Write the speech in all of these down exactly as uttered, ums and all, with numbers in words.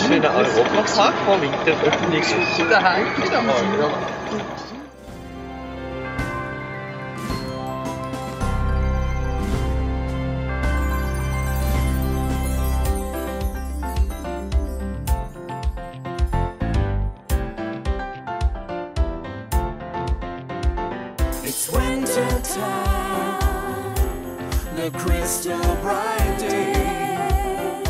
schönen Europatag vom Winteröffnungshaus daheim wieder mal. It's winter time, the crystal bright day.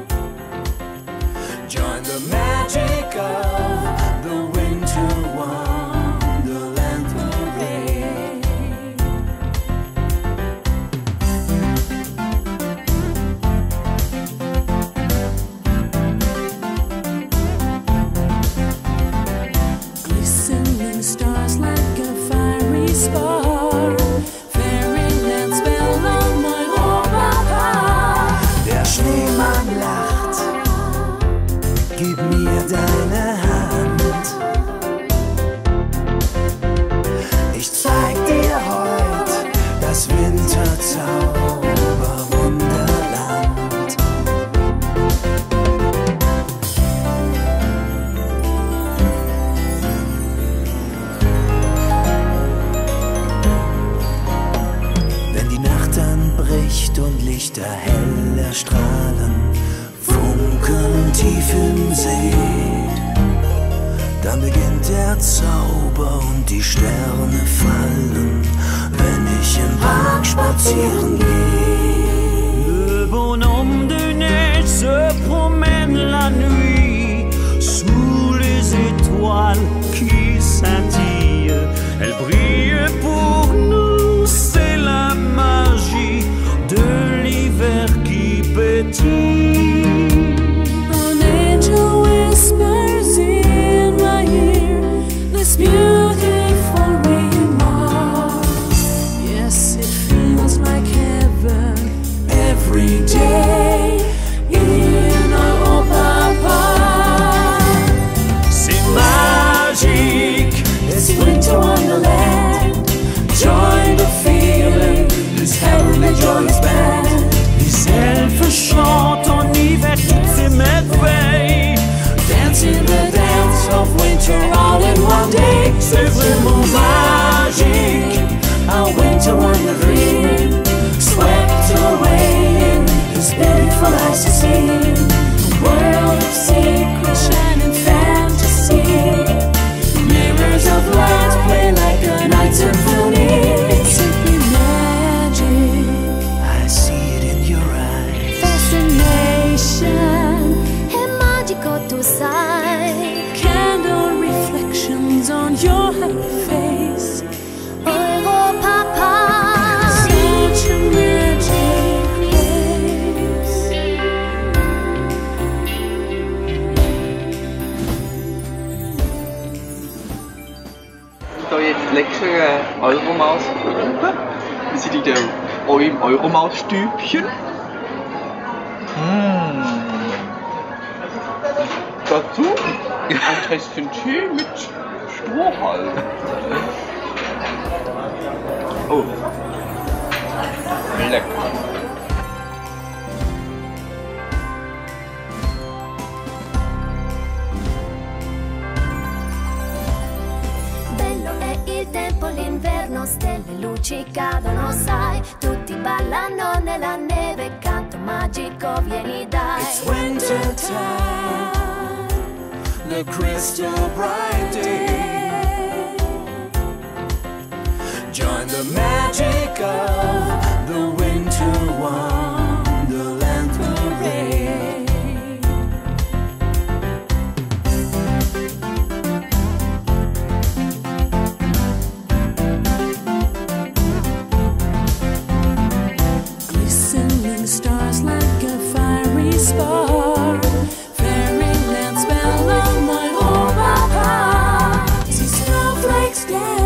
Join the magic of the winter wonderland parade. Glistening stars like a fiery spar, fairyland spell on my Europa. Der Schneemann lacht, gib mir deine Hand. Ich zeig dir heut das Winterzauberwunderland. Wenn die Nacht dann bricht und Lichter hell erstrahlen, Funken tief im See, dann beginnt der Zauber und die Sterne fallen, wenn ich im Park spazieren gehe. Le bonhomme de neige se promène la nuit sous les étoiles qui scintillent. Elle brille pour nous, c'est la magie de l'hiver qui pétille. An angel whispers in my ear this beautiful remark. Yes, it feels like heaven every day in Europa Park. C'est magique, It's winter wonderland. Join the feeling, this heavenly joyous band. les elfes chantent en hiver toutes ces merveilles. Dancing the dance of winter all in one day. C'est vraiment magique. Our winter wonder dream swept away in this beautiful eyes to see. A world of secret shining fantasy. Mirrors of light play like a night symphony. It's simply magic. I see it in your eyes. Fascination è magico, tu sai. Candle reflections on your happy face. Europa Park, such a magic place. Da jetzt leckere Euromaus-Kuchen. Wir sind in der, eurem Euromaus-Stübchen. Mmh. Dazu ein Tässchen Tee mit Strohhalm. Oh, lecker. Bello è il tempo, l'inverno, stelle, luci cadono, sai. Tutti ballano nella neve, canto magico, vieni dai. It's winter time, the crystal bright day. Join the magic of the winter wonderland parade. Glistening stars like a fiery spar, fairyland spell on my Europa Park. See snowflakes dance.